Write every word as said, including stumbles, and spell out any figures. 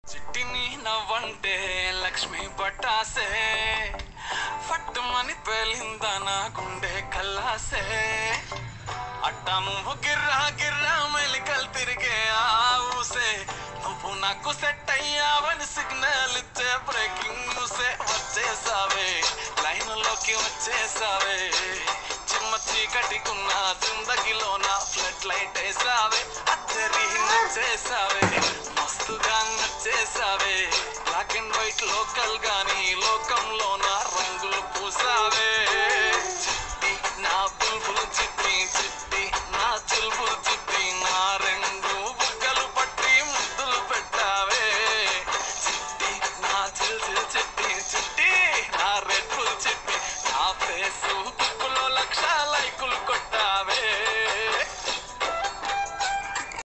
చిట్టిని నవ్వంటే లక్ష్మి పట్టాసే ఫట్టుమని పేలిందా నా గుండె కల్లాసే అట్టా నువ్వు గిర్రా గిర్రా మెలికలు తిరిగే ఆవుసే నువ్వు నాకు సెట్ అయ్యావని సిగ్నల్ ఇచ్చే బ్రేకింగ్ న్యూసే వచ్చేసావే లైన్ లోకి వచ్చేసావే చిమ్మ చీకటికున్న జిందగీలో నా ఫ్లడ్ లైట్ వేసావే అచ్చరి నచ్చేసావే మస్తుగా నచ్చేసావే బ్లాక్ అండ్ వైట్ లోకల్ గానీ లోకంలో నా రంగులు పూసావే